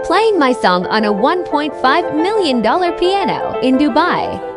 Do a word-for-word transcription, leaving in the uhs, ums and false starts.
playing my song on a one point five million dollar piano in Dubai.